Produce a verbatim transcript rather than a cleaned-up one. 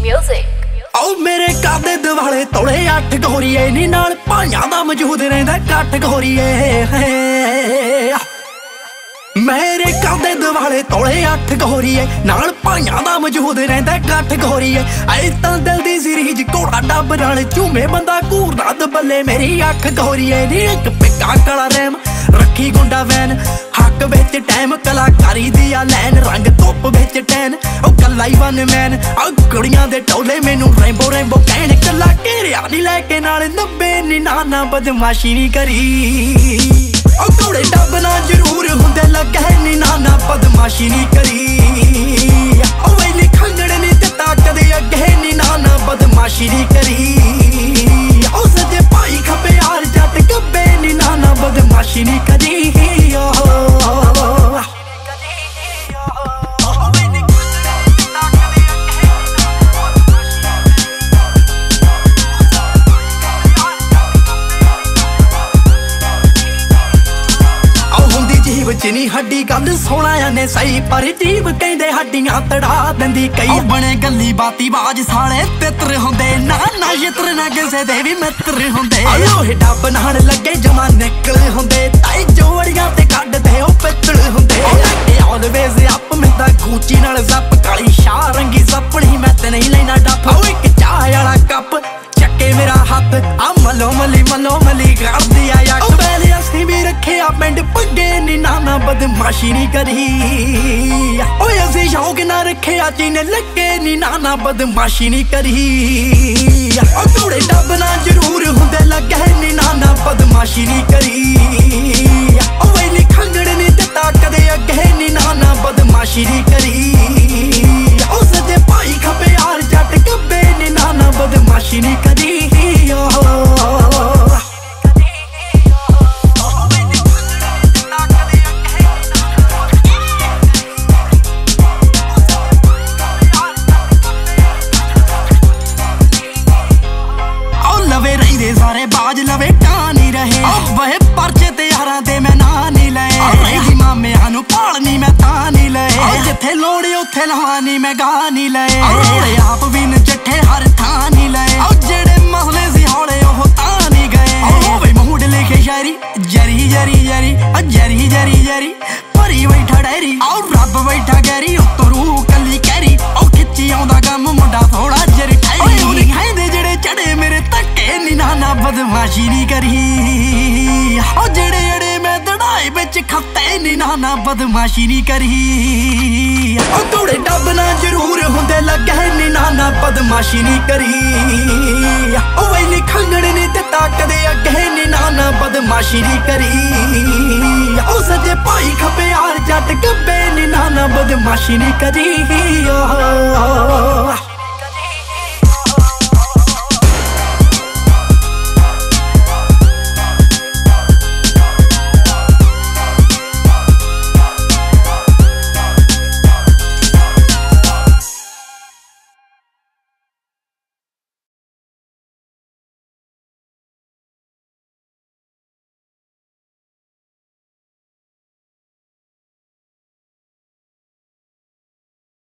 Music आओ मेरे कादे दिवाले तोले अठ गोरीए नी नाल भाइयां दा मौजूद रहिंदा कट गोरीए मेरे कादे दिवाले तोले अठ गोरीए नाल भाइयां दा मौजूद रहिंदा कट गोरीए ऐ तां दिल दी सीरीज घोड़ा डब नाल झूमे बंदा घूरदा दबले मेरी अख गोरीए नी इक पिक्का काला रैम रखी गुंडा वैन हक विच टाइम कलाकारी दिया लैन रंग धुप विच टैन ओ कला ही वन मैन आ कुड़ियां दे टोले मैनू रेंबो रेंबो कहण कला घेरिया नी लैके नाल नब्बे नी नाना बदमाशी नी करी ओ घोड़े डब ना जरूर हुंदे लगे नी नाना बदमाशी नी करी ओ वेली खंगड़ नी दित्ता कदे अगे नी नाना बदमाशी नी करी ओ सजे भाई खपे यार जट गब्बे नी नाना बदमाशी नी करी जिनी हड्डी गल सोना ने सही पर जीव कहंदे हड्डियां तड़ा दिंदी कई बने गली बाती बाज साले तित्र हुंदे ना ना यत्र ना किसे दे भी मित्र हुंदे लोहे डब नाल लगे जमा निकल हुंदे ताई जोड़ियां ते कड्डदे ओ पित्तल हुंदे ऑलवेज अप मैं दा गूची नाल जप काली शाह रंगी सपनी मैं ते नहीं लेना डफ ओ इक चाह वाला कप चक्के मेरा हाथ आ मलो मली मलो मली कर दिया या पहले असली भी रखे आ पिंड पग्गे नी नाना बदमाशी नी करी ओए असी शौक ना रखे आ चीने लगे नी नाना बदमाशी नी करी ओ थोड़े डब ना जरूर हुंदे लगे नी नाना बदमाशी नी करी ओ वेली खंगड़ नी दित्ता कदे अगे नी नाना बदमाशी नी करी ओ सजे भाई खपे यार जट गब्बे नी नाना बदमाशी नी करी सारे बाज लवे टानी रहे वह परचे ते यारां ते मैं ना नहीं लए मामे हानू पालनी मैं ता नहीं लए जिथे लोड़े उथे लवानी मैं गा नहीं लए आप भी नचठे हर थां नहीं लए जेड़े मसले सी हौले ओह ता नहीं गए मूड लिखे शायरी जरी जरी जरी जरी जरी जरी भरी बैठा डैरी और रब बैठा गैरी उत्तो रूह कली कैरी ओ खिच्ची आउंदा गम मुंडा थोड़ा जरी ठैरी कहंदे जेड़े चढ़े मेरे धक्के नी नाना बदमाशी नी करी ओ जेड़े जेड़े मैं दड़ाई बिच खत्ते नी नाना बदमाशी नी करी ओ थोड़े डब ना जरूर हुंदे लगे नी नाना बदमाशी नी करी ओ वेली खंगड़ नी दित्ता कदे अगे नी नाना बदमाशी नी करी ओ सजे भाई खपे यार जट गब्बे नी नाना बदमाशी नी करी।